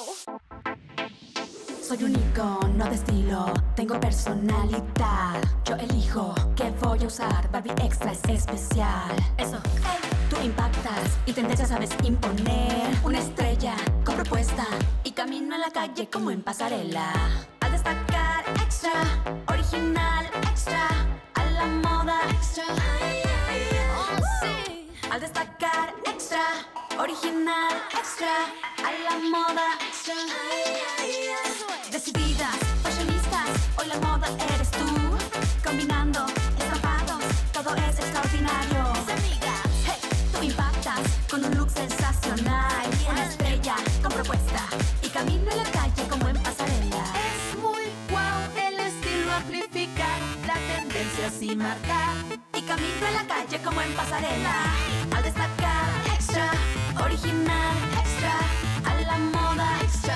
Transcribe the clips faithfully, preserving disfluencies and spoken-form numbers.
wow. Soy único, no de estilo, tengo personalidad. Yo elijo qué voy a usar, Barbie Extra es especial. Eso, hey. Tú impactas y tendencias sabes imponer. Una estrella con propuesta y camino en la calle como en pasarela. Al destacar extra, original extra, a la moda extra. Oh, sí. Al destacar extra, original extra, a la moda extra. Decididas, fashionistas, hoy la moda eres tú. Combinando estampados, todo es extraordinario. Mis amigas, hey, tú impactas con un look sensacional. Una estrella con propuesta y camino en la calle como en pasarela. Es muy wow, el estilo amplificar, la tendencia sin marcar. Y camino en la calle como en pasarela. Al destacar extra, original extra, a la moda extra.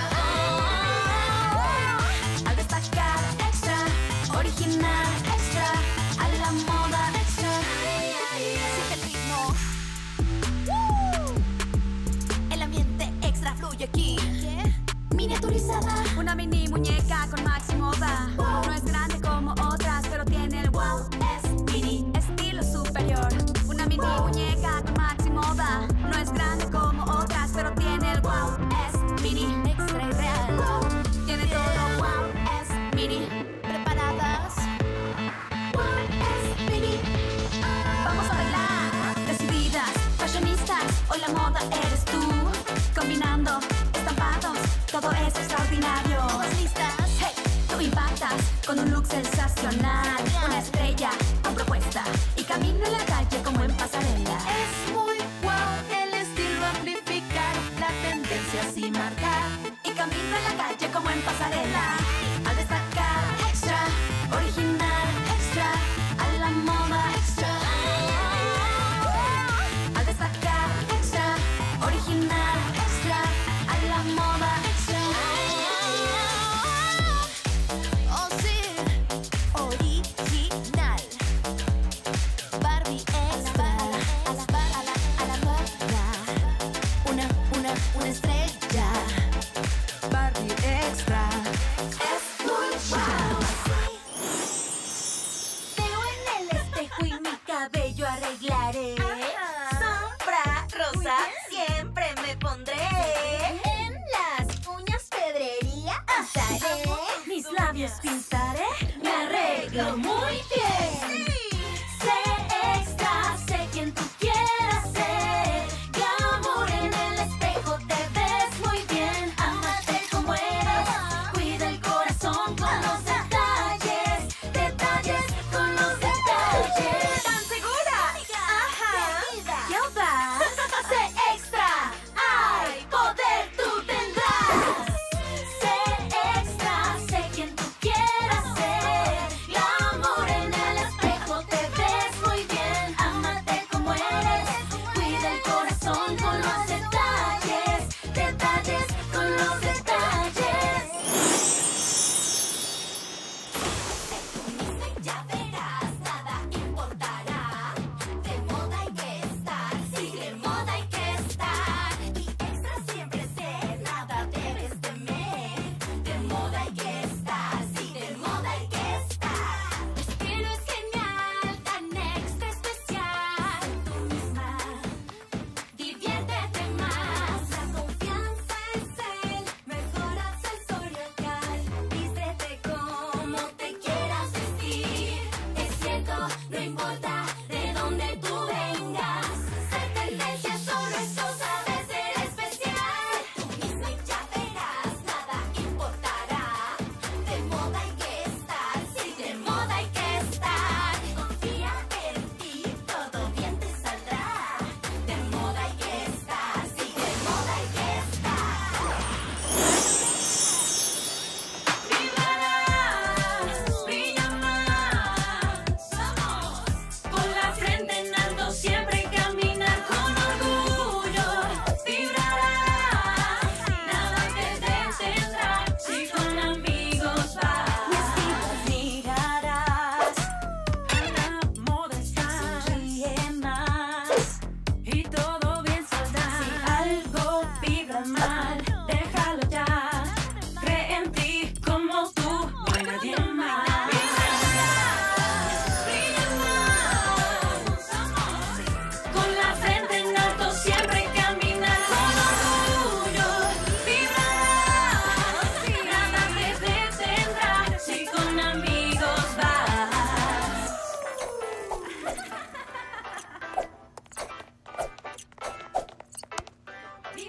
Al destacar extra, original extra, a la moda extra. siente el ritmo. Woo. El ambiente extra fluye aquí. Miniaturizada, una mini muñeca con maxi moda. No es grande como otras, pero tiene el wow. Es mini, estilo superior. Una mini muñeca con maxi moda. No es grande como otras, pero tiene el wow. Es mini, Extra y real. tiene todo wow. Es mini, ¿Preparadas? wow. Es mini. Vamos a bailar. Decididas, fashionistas, hoy la moda eres tú. Combinando estampados, todo es extraordinario. ¿Todas listas? Hey,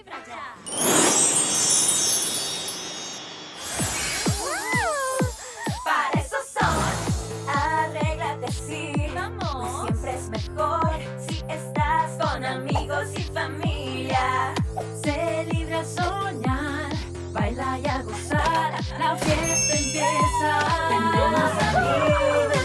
Para eso son, arréglate sí. Vamos. Siempre es mejor si estás con amigos y familia. Sé libre a soñar, baila y a gozar. La fiesta empieza. Tenemos amigos.